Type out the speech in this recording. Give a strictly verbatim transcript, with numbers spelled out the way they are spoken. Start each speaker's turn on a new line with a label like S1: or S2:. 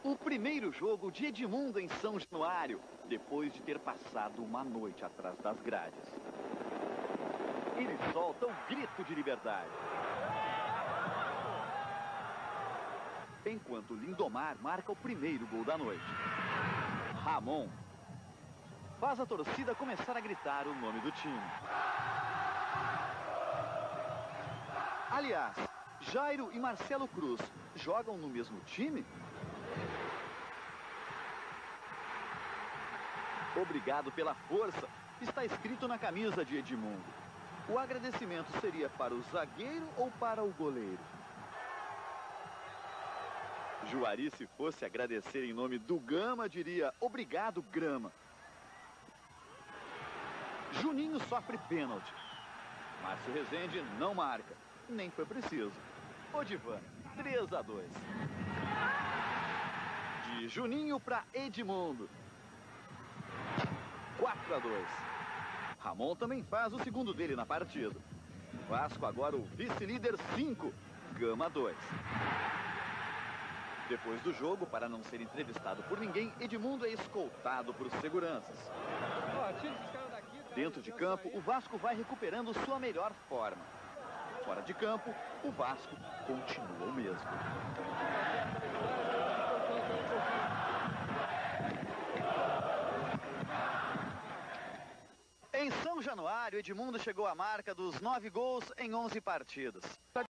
S1: O primeiro jogo de Edmundo em São Januário, depois de ter passado uma noite atrás das grades. Ele solta o grito de liberdade. Enquanto Lindomar marca o primeiro gol da noite. Ramon faz a torcida começar a gritar o nome do time. Aliás, Jairo e Marcelo Cruz jogam no mesmo time? Obrigado pela força, está escrito na camisa de Edmundo. O agradecimento seria para o zagueiro ou para o goleiro? Juari, se fosse agradecer em nome do Gama, diria obrigado, Grama. Juninho sofre pênalti. Márcio Rezende não marca, nem foi preciso. Odivan, três a dois. De Juninho para Edmundo. quatro a dois. Ramon também faz o segundo dele na partida. Vasco agora o vice-líder cinco, Gama dois. Depois do jogo, para não ser entrevistado por ninguém, Edmundo é escoltado por seguranças. Dentro de campo, o Vasco vai recuperando sua melhor forma. Fora de campo, o Vasco continua o mesmo. Em São Januário, Edmundo chegou à marca dos nove gols em onze partidas.